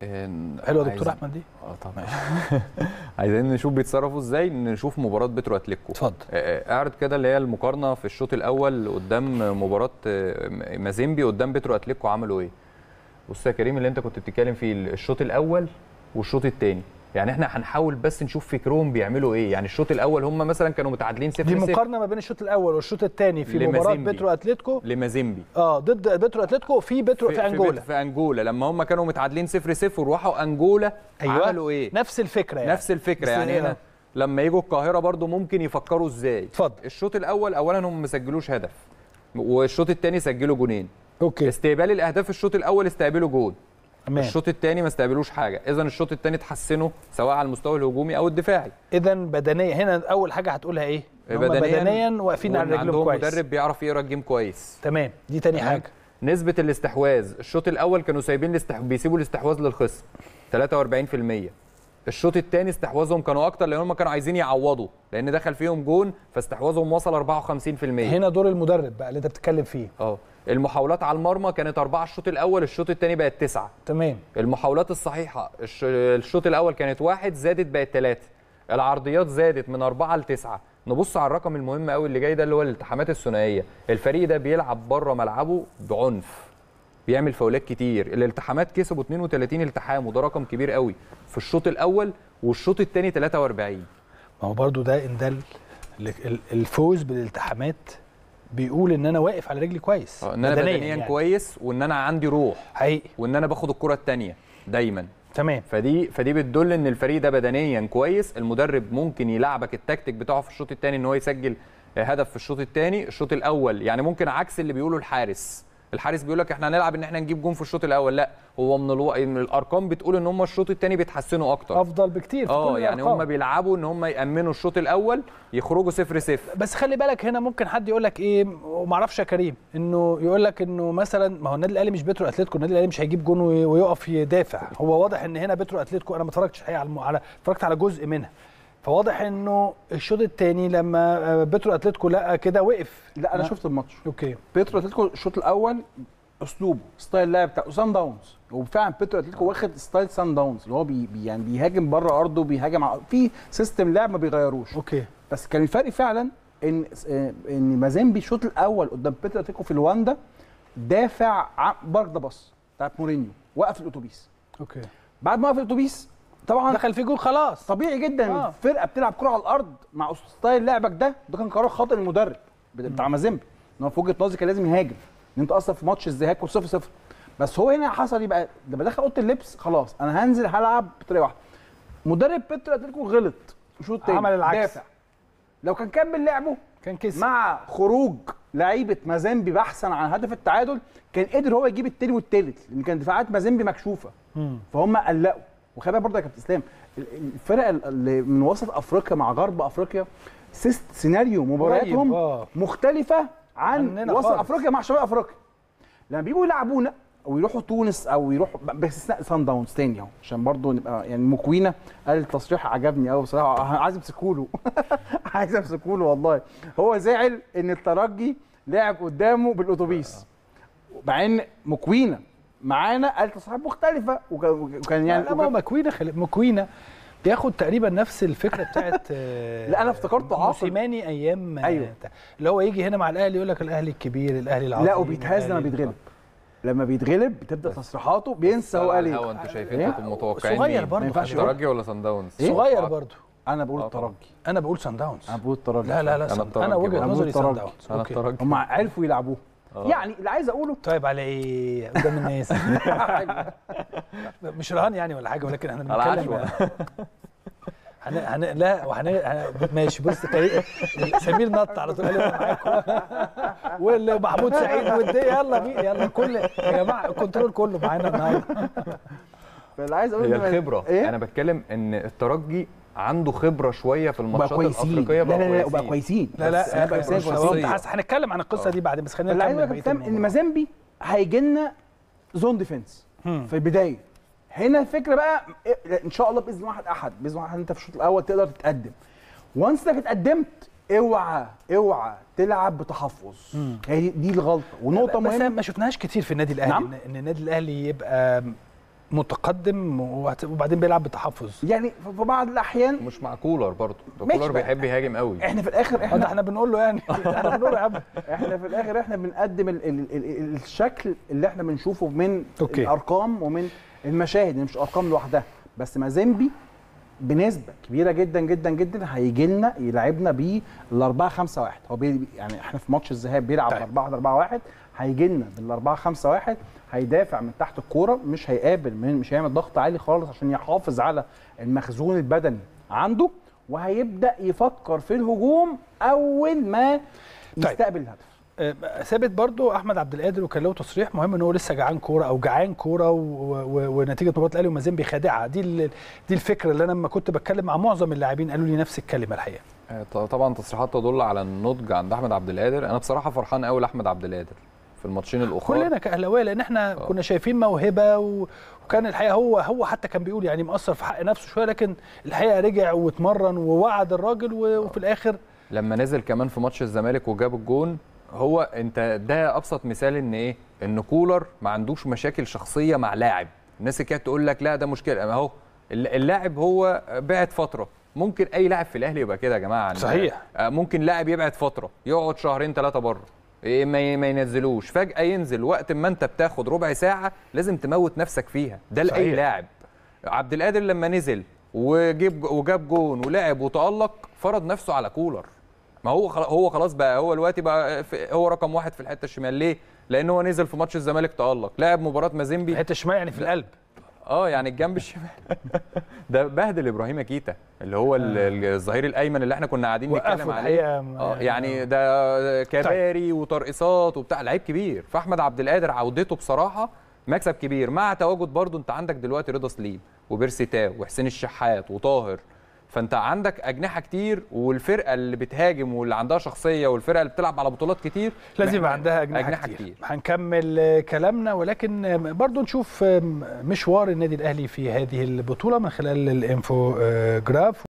حلوه يا دكتور احمد دي. طبعا. عايزين نشوف بيتصرفوا ازاي. نشوف مباراه بترو اتلتيكو. اتفضل. اعرض كده اللي هي المقارنه في الشوط الاول قدام مباراه مازيمبي قدام بترو اتلتيكو عملوا ايه. بص يا كريم، اللي انت كنت بتتكلم فيه الشوط الاول والشوط الثاني، يعني احنا هنحاول بس نشوف فكرهم بيعملوا ايه. يعني الشوط الاول هم مثلا كانوا متعادلين 0-0. دي مقارنه ما بين الشوط الاول والشوط الثاني في مباراه بترو اتلتيكو لمازيمبي ضد بترو اتلتيكو في انجولا. في انجولا لما هم كانوا متعادلين 0-0 وراحوا انجولا. أيوة. عملوا ايه؟ نفس الفكره يعني. نفس الفكره يعني هنا لما يجوا القاهره برضو ممكن يفكروا ازاي. اتفضل. الشوط الاول اولا هم ما سجلوش هدف، والشوط الثاني سجلوا جونين. اوكي. استقبال الاهداف الشوط الاول استقبلوا جون. أمان. الشوط الثاني ما استقبلوش حاجه. اذا الشوط الثاني اتحسنوا سواء على المستوى الهجومي او الدفاعي. اذا بدنيا هنا اول حاجه هتقولها ايه؟ بدنيا واقفين على رجلهم كويس. مدرب بيعرف يقرا الجيم كويس. تمام. دي تاني حاجه. نسبه الاستحواذ الشوط الاول كانوا بيسيبوا الاستحواذ للخصم 43%. الشوط الثاني استحواذهم كانوا اكتر لان هم كانوا عايزين يعوضوا لان دخل فيهم جون، فاستحواذهم وصل 54%. هنا دور المدرب بقى اللي انت بتتكلم فيه. المحاولات على المرمى كانت 4 الشوط الاول، الشوط الثاني بقت 9. تمام. المحاولات الصحيحه الشوط الاول كانت 1 زادت بقت 3. العرضيات زادت من 4 ل 9. نبص على الرقم المهم قوي اللي جاي ده اللي هو الالتحامات الثنائيه. الفريق ده بيلعب بره ملعبه بعنف، بيعمل فاولات كتير. الالتحامات كسبوا 32 التحام وده رقم كبير قوي في الشوط الاول، والشوط الثاني 43. ما هو برضو ده ان ده الفوز بالالتحامات بيقول ان انا واقف على رجلي كويس، ان انا بدنيا يعني كويس، وان انا عندي روح حقيقي، وان انا باخد الكره الثانيه دايما. تمام. فدي بتدل ان الفريق ده بدنيا كويس. المدرب ممكن يلعبك التكتيك بتاعه في الشوط الثاني ان هو يسجل هدف في الشوط الثاني. الشوط الاول يعني ممكن عكس اللي بيقوله الحارس بيقول لك احنا هنلعب ان احنا نجيب جون في الشوط الاول، لا هو من الارقام بتقول ان هم الشوط الثاني بيتحسنوا اكتر، افضل بكتير في كل يعني هم بيلعبوا ان هم يامنوا الشوط الاول يخرجوا 0-0. بس خلي بالك هنا ممكن حد يقول لك ايه وما اعرفش يا كريم، انه يقول لك انه مثلا ما هو النادي الاهلي مش بترو اتلتيكو، النادي الاهلي مش هيجيب جون ويقف يدافع. هو واضح ان هنا بترو اتلتيكو انا ما اتفرجتش الحقيقه اتفرجت على جزء منها، فواضح انه الشوط الثاني لما بترو اتلتيكو لا كده وقف. لا انا شفت الماتش. اوكي. بترو اتلتيكو الشوط الاول اسلوبه ستايل اللعب بتاع سان داونز، وفعلا بترو اتلتيكو واخد ستايل سان داونز اللي هو يعني بيهاجم بره ارضه، بيهاجم في سيستم لعب ما بيغيروش. اوكي. بس كان الفرق فعلا ان مازيمبي الشوط الاول قدام بترو اتلتيكو في لواندا دافع برده باص بتاعت مورينيو، وقف الاتوبيس. اوكي. بعد ما وقف الاتوبيس طبعا دخل في جول خلاص. طبيعي جدا. فرقه بتلعب كره على الارض مع ستايل لعبك ده كان قرار خاطئ المدرب بتاع مازيمبي، ان هو في وجهه نظري كان لازم يهاجم، ان انت اصلا في ماتش الذهاب كنت 0-0. بس هو هنا حصل يبقى لما دخل اوضه اللبس خلاص انا هنزل هلعب بطريقه واحده. مدرب بترو اتلتيكو غلط الشوط الثاني، عمل العكس، دافع. لو كان كمل لعبه كان كسب مع خروج لعيبه مازيمبي بحثا عن هدف التعادل، كان قدر هو يجيب الثاني والثالث، لان كان دفاعات مازيمبي مكشوفه. فهم قلقوا. وخلي بالك برضه يا كابتن اسلام، الفرق اللي من وسط افريقيا مع غرب افريقيا سيناريو مبارياتهم مختلفه عن وسط افريقيا مع شمال افريقيا. لما بيجوا يلعبونا او يروحوا تونس او يروحوا باستثناء سان داونز تاني اهو، عشان برضه نبقى يعني مكوينه، قال التصريح عجبني قوي بصراحه، عايز امسكه له عايز امسكه له والله. هو زعل ان الترجي لعب قدامه بالاتوبيس، مع ان مكوينه معانا قال تصريحات مختلفه، وكان يعني لا مكوينه بياخد تقريبا نفس الفكره بتاعت لا انا افتكرته عاصر موسيماني ايام أيوه. اللي هو يجي هنا مع الاهلي يقول لك الاهلي الكبير، الاهلي العظيم. لا وبيتهز لما بيتغلب بتبدا تصريحاته بينسى هو قال ايه. انتوا شايفين متوقعين صغير برضه، الترجي ولا صن داونز؟ صغير برضه. انا بقول الترجي. انا بقول صن داونز. انا بقول الترجي. لا انا وجهه نظري صن داونز. انا الترجي. هم عرفوا يلعبوه. يعني اللي عايز اقوله طيب على ايه قدام الناس مش رهان يعني ولا حاجه، ولكن احنا بنتكلم لا ماشي. بص سمير نط على طول قال لي معاكم ومحمود سعيد يلا كل يا جماعه الكنترول كله معانا النهارده. فاللي عايز اقول هي الخبره. انا بتكلم ان الترجي عنده خبره شويه في الماتشات الافريقيه. بقى كويسين. لا هنتكلم عن القصه دي بعدين، بس خلينا نكمل. ان مازيمبي هيجي لنا زون ديفنس في البدايه. هنا الفكره بقى ان شاء الله باذن واحد احد، باذن واحد انت في الشوط الاول تقدر تتقدم. وانس انك اتقدمت اوعى تلعب بتحفظ. هي دي الغلطه ونقطه مهمه بس ما شفناهاش كتير في النادي الاهلي. نعم؟ ان النادي الاهلي يبقى متقدم وبعدين بيلعب بتحفظ. يعني في بعض الاحيان مش مع كولر برضه، ماشي كولر بقى. بيحب يهاجم قوي. احنا في الاخر احنا بنقول له يعني احنا بنقول له يا عم احنا في الاخر احنا بنقدم ال الشكل اللي احنا بنشوفه من أوكي. الارقام ومن المشاهد، مش ارقام لوحدها بس. مازيمبي بنسبه كبيره جدا جدا جدا هيجي لنا يلعبنا بال 4-5-1. هو يعني احنا في ماتش الذهاب بيلعب 4-1 هيجي لنا بال 4-5-1، هيدافع من تحت الكوره، مش هيقابل مش هيعمل ضغط عالي خالص عشان يحافظ على المخزون البدني عنده، وهيبدا يفكر في الهجوم اول ما يستقبل الهدف. ثابت برضو احمد عبد القادر وكان له تصريح مهم ان هو لسه جعان كوره او جعان كوره ونتيجه مباراه الاهلي ومازيمبي خادعه. دي الفكره اللي انا لما كنت بتكلم مع معظم اللاعبين قالوا لي نفس الكلمه الحقيقه. طبعا تصريحات تدل على النضج عند احمد عبد القادر. انا بصراحه فرحان قوي لاحمد عبد القادر في الماتشين الاخرى كلنا كاهلاويه، لان احنا كنا شايفين موهبه وكان الحقيقه هو حتى كان بيقول يعني مقصر في حق نفسه شويه، لكن الحقيقه رجع واتمرن ووعد الراجل وفي الاخر لما نزل كمان في ماتش الزمالك وجاب الجون. هو انت ده ابسط مثال ان ايه، ان كولر ما عندوش مشاكل شخصيه مع لاعب. الناس اللي كانت تقول لك لا ده مشكله، اهو اللاعب هو بعد فتره. ممكن اي لاعب في الاهلي يبقى كده يا جماعه. صحيح. ممكن لاعب يبعد فتره، يقعد شهرين 3 بره، ما ينزلوش، فجاه ينزل وقت ما انت بتاخد ربع ساعه لازم تموت نفسك فيها. ده لاي لاعب. عبد القادر لما نزل وجاب جون ولعب وتالق فرض نفسه على كولر. ما هو خلاص بقى، هو دلوقتي بقى هو رقم 1 في الحته الشمال. ليه؟ لان هو نزل في ماتش الزمالك تالق، لعب مباراه مازيمبي الحته الشمال يعني في القلب. يعني الجنب الشمال. ده بهدل ابراهيم كيتا اللي هو الظهير الايمن اللي احنا كنا قاعدين نتكلم عليه. يعني ده كباري وترقصات وبتاع، لعيب كبير. فاحمد عبد القادر عودته بصراحه مكسب كبير، مع تواجد برضو انت عندك دلوقتي رضا سليم وبيرسي تاو وحسين الشحات وطاهر. فانت عندك اجنحه كتير، والفرقه اللي بتهاجم واللي عندها شخصيه والفرقه اللي بتلعب على بطولات كتير لازم يبقى عندها اجنحه كتير. هنكمل كلامنا، ولكن برضو نشوف مشوار النادي الاهلي في هذه البطوله من خلال الانفو جراف.